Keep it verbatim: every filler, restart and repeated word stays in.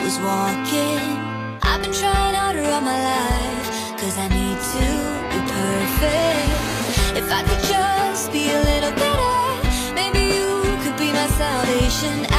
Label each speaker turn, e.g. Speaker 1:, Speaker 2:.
Speaker 1: was walking. I've been trying harder all my life, cause I need to be perfect. If I could just be a little better, maybe you could be my salvation.